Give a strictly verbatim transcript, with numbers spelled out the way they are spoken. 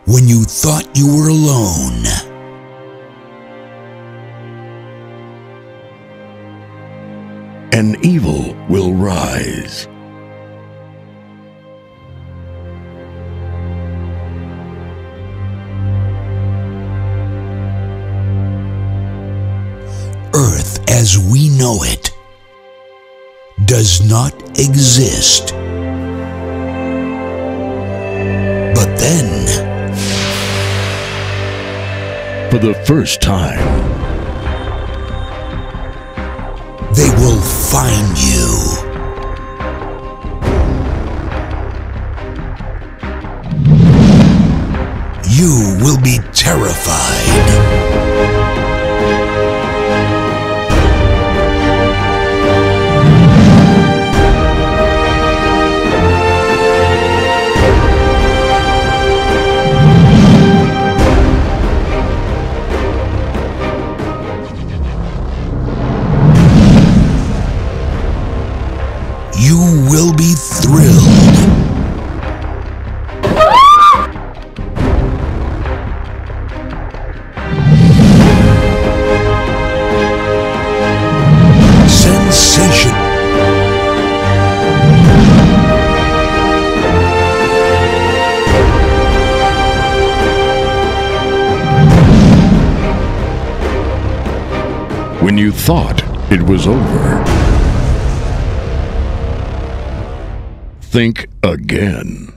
When you thought you were alone. An evil will rise. Earth as we know it does not exist. But then, for the first time, they will find you. You will be terrified. You will be thrilled. Sensation. When you thought it was over, think again.